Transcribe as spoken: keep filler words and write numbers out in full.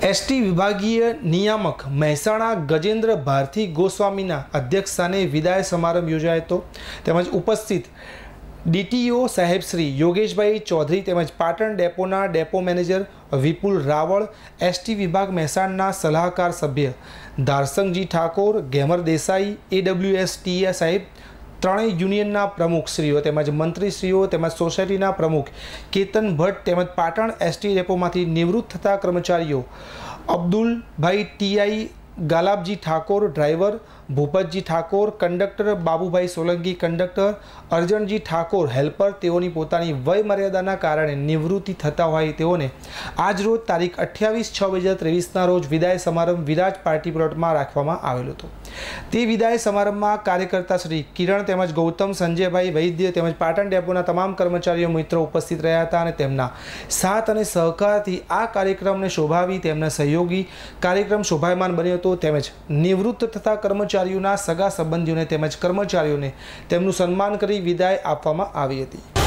ST विभागीय नियामक મહેસાણા ગજેન્દ્ર ભારતી ગોસ્વામીના અધ્યક્ષસ્થાને વિદાય સમારંભ યોજાયો હતો। તેમજ ઉપસ્થિત ડીટીઓ સાહેબ શ્રી યોગેશભાઈ ચૌધરી તેમજ પાટણ ડેપોના depot manager Vipul Raval, ST વિભાગ મહેસાણાના સલાહકાર સભ્ય ધારસંગજી ઠાકોર, ગેમર દેસાઈ, એડબ્લ્યુએસટીએ સાહેબ, ત્રણેય યુનિયનના પ્રમુખશ્રીઓ તેમજ મંત્રીશ્રીઓ તેમજ સોસાયટીના પ્રમુખ કેતન ભટ્ટ તેમજ પાટણ એસટી ડેપોમાંથી નિવૃત્ત થતા કર્મચારીઓ Abdulbhai TI, Galabji Thakor driver, Bhupatji Thakor conductor, Babubhai Solanki conductor, Arjanji Thakor helper, તેઓની પોતાની વય મર્યાદાના કારણે નિવૃત્તિ થતા હોય તેઓને આજ રોજ તારીખ અઠ્યાવીસ છ બે હજાર ત્રેવીસના રોજ વિદાય સમારંભ વિરાજ પાર્ટી પ્લોટમાં રાખવામાં આવેલો હતો। તે વિદાય સમારંભમાં કાર્યકર્તા શ્રી કિરણ તેમજ ગૌતમ, સંજયભાઈ વૈદ્ય તેમજ પાટણ ડેપોના તમામ કર્મચારીઓ મિત્રો ઉપસ્થિત રહ્યા હતા અને તેમના સાથ અને સહકારથી આ કાર્યક્રમને શોભાવી તેમના સહયોગી કાર્યક્રમ શોભાયમાન બન્યો હતો। તેમજ નિવૃત્ત થતા કર્મચારીઓના સગા સંબંધીઓને તેમજ કર્મચારીઓને તેમનું સન્માન કરી વિદાય આપવામાં આવી હતી।